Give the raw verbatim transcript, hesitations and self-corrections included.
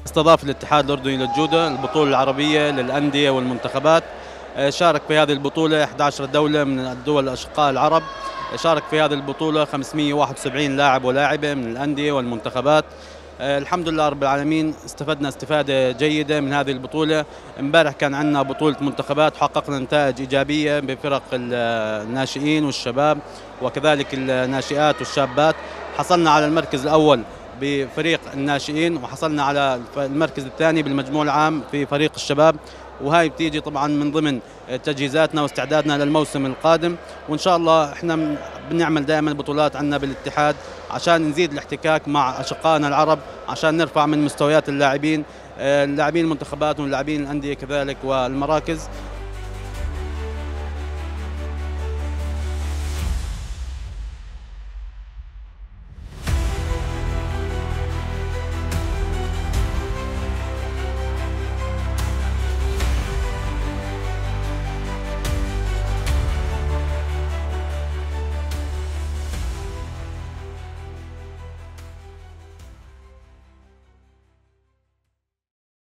استضاف الاتحاد الأردني للجودو البطولة العربية للأندية والمنتخبات. شارك في هذه البطولة إحدى عشرة دولة من الدول الأشقاء العرب. شارك في هذه البطولة خمسمئة وواحد وسبعين لاعب ولاعبة من الأندية والمنتخبات. الحمد لله رب العالمين، استفدنا استفادة جيدة من هذه البطولة. امبارح كان عندنا بطولة منتخبات، حققنا نتائج إيجابية بفرق الناشئين والشباب وكذلك الناشئات والشابات. حصلنا على المركز الأول بفريق الناشئين، وحصلنا على المركز الثاني بالمجموع العام في فريق الشباب، وهاي بتيجي طبعا من ضمن تجهيزاتنا واستعدادنا للموسم القادم. وإن شاء الله احنا بنعمل دائما بطولات عندنا بالاتحاد عشان نزيد الاحتكاك مع أشقائنا العرب، عشان نرفع من مستويات اللاعبين اللاعبين المنتخبات واللاعبين الأندية كذلك والمراكز.